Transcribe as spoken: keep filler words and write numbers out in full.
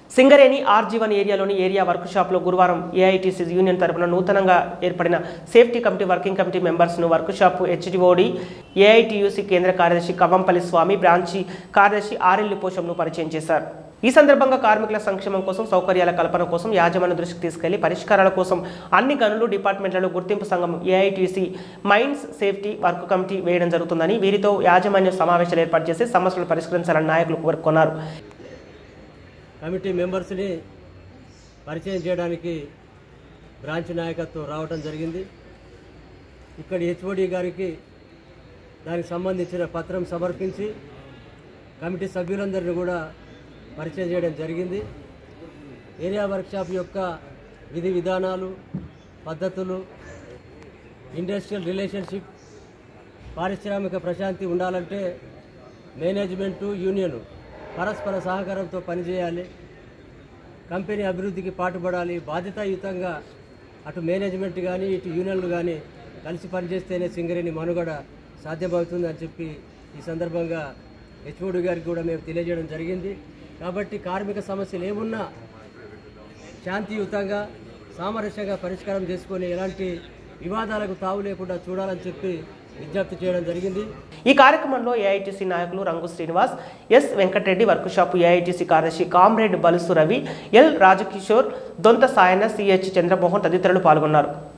Singareni R జీవన్ ఏరియాలోని area వర్క్ షాప్లో గురువారం ఏఐటీసీ యూనియన్ తరపున నూతనంగా ఏర్పడిన సేఫ్టీ కమిటీ వర్కింగ్ కమిటీ మెంబర్స్ను వర్క్ షాప్ హెచ్డిఓడి ఏఐటీయూసీ కేంద్ర కార్యదర్శి కవ్వంపల్లి స్వామి బ్రాంచి కార్యదర్శి ఆర్ఎల్ పోషంను పరిచయం చేశారు. ఈ సందర్భంగా కార్మికుల సంక్షేమం కోసం సౌకర్యాల కల్పన కోసం యాజమాన్య దృష్టికి తీసుకెళ్లి పరిష్కారాల కోసం అన్ని గనులు డిపార్ట్మెంట్లలో గుర్తింపు సంఘం AITC mines safety work committee వేయడం జరుగుతుందని, వీరితో యాజమాన్య సమావేశాలు ఏర్పాటు చేసి సమస్యలు పరిష్కరించాలని నాయకులు కోరుకున్నారు. కమిటీ మెంబర్స్ని పరిచయం చేయడానికి బ్రాంచ్ నాయకత్వం రావడం జరిగింది. ఇక్కడ హెచ్ఓడి గారికి దానికి సంబంధించిన పత్రం సమర్పించి కమిటీ సభ్యులందరినీ కూడా పరిచయం చేయడం జరిగింది. ఏరియా వర్క్షాప్ యొక్క విధి విధానాలు, పద్ధతులు, ఇండస్ట్రియల్ రిలేషన్షిప్, పారిశ్రామిక ప్రశాంతి ఉండాలంటే మేనేజ్మెంటు యూనియను పరస్పర సహకారంతో పనిచేయాలి. కంపెనీ అభివృద్ధికి పాటుపడాలి. బాధ్యతాయుతంగా అటు మేనేజ్మెంట్ కానీ ఇటు యూనియన్లు కానీ కలిసి పనిచేస్తేనే సింగరేణి మనుగడ సాధ్యమవుతుంది అని చెప్పి ఈ సందర్భంగా హెచ్ఓడి గారికి కూడా మేము తెలియజేయడం జరిగింది. కాబట్టి కార్మిక సమస్యలు ఏమున్నా శాంతియుతంగా సామరస్యంగా పరిష్కారం చేసుకొని ఎలాంటి వివాదాలకు తావు లేకుండా చూడాలని చెప్పి విజ్ఞప్తి చేయడం జరిగింది. ఈ కార్యక్రమంలో ఏఐటీసీ నాయకులు Rangu Srinivas, S Venkatareddy, workshop AITC కార్యదర్శి comrade Balusu Ravi, L Rajakishore, Dontha Sayana, CH Chandramohan తదితరులు పాల్గొన్నారు.